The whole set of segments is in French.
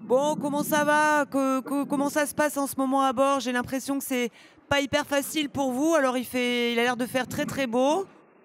Bon, comment ça va? Comment ça se passe en ce moment à bord? J'ai l'impression que c'est pas hyper facile pour vous. Alors il a l'air de faire très très beau.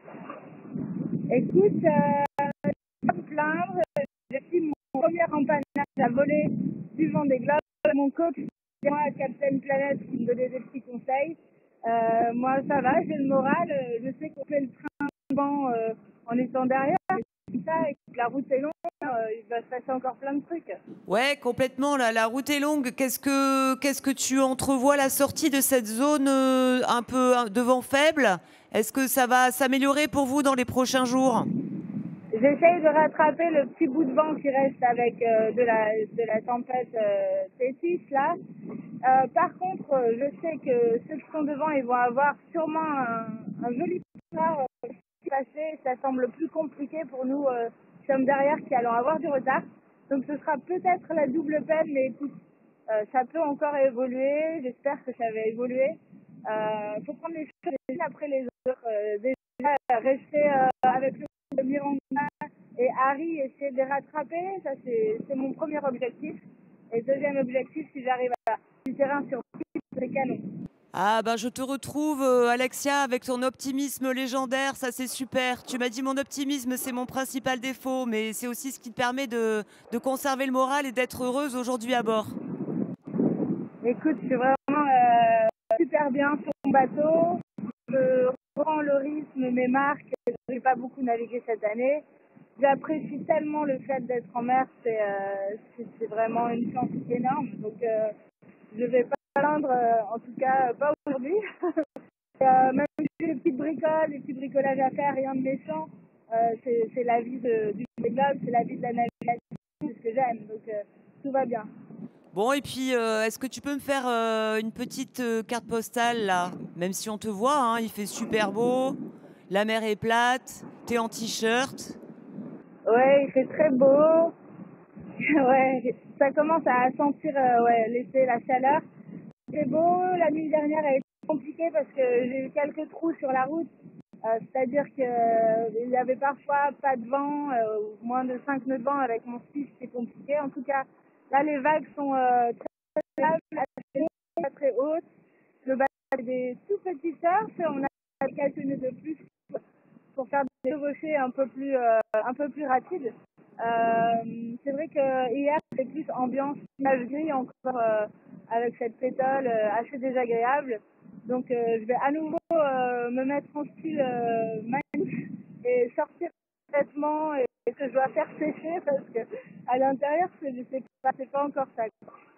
Écoute, pas me plaindre, j'ai fait mon premier empannage à voler du Vendée Globe. Mon coach, c'est moi, Captain Planet, qui me donnait des petits conseils. Moi, ça va, j'ai le moral. Je sais qu'on fait le train souvent en étant derrière. Mais c'est ça, et que la route est longue, il va se passer encore plein de trucs. Ouais, complètement. La route est longue. Qu'est-ce que tu entrevois la sortie de cette zone un peu de vent faible? Est-ce que ça va s'améliorer pour vous dans les prochains jours? J'essaye de rattraper le petit bout de vent qui reste avec de la tempête Tétis là. Par contre, je sais que ceux qui sont devant, ils vont avoir sûrement un joli soir passé. Ça semble plus compliqué pour nous qui sommes derrière, qui allons avoir du retard. Donc ce sera peut-être la double peine, mais écoute, ça peut encore évoluer. J'espère que ça va évoluer. Il faut prendre les choses les unes après les autres. Déjà, rester avec le Miranda et Harry, essayer de les rattraper. Ça, c'est mon premier objectif. Et deuxième objectif, si j'arrive à du terrain sur c'est canon. Ah ben je te retrouve Alexia avec ton optimisme légendaire, ça c'est super. Tu m'as dit mon optimisme c'est mon principal défaut, mais c'est aussi ce qui te permet de conserver le moral et d'être heureuse aujourd'hui à bord. Écoute, je suis vraiment super bien sur mon bateau. Je reprends le rythme, mes marques. Je n'ai pas beaucoup navigué cette année. J'apprécie tellement le fait d'être en mer. C'est vraiment une chance énorme. Donc, je ne vais pas me plaindre, en tout cas, pas aujourd'hui. Même si j'ai des petits bricolages à faire, rien de méchant. C'est la vie du globe, c'est la vie de la navigation, c'est ce que j'aime. Donc, tout va bien. Bon et puis est-ce que tu peux me faire une petite carte postale là? Même si on te voit, hein, il fait super beau, la mer est plate, t'es en t-shirt. Ouais, il fait très beau. Ouais, ça commence à sentir ouais, l'été, la chaleur. C'est beau. La nuit dernière a été compliquée parce que j'ai eu quelques trous sur la route. C'est-à-dire qu'il y avait parfois pas de vent, ou moins de 5 nœuds de vent avec mon ski, c'est compliqué. En tout cas, là, les vagues sont très stables, assez hautes, pas très hautes. Le bateau a des tout petits surfs. On a quelques nœuds de plus pour faire des chevauchées un peu plus rapides. C'est vrai que hier c'était plus ambiance imagerie encore avec cette pétole assez désagréable. Donc je vais à nouveau me mettre en style manif et sortir complètement et que je dois faire sécher parce que à l'intérieur c'est pas encore ça.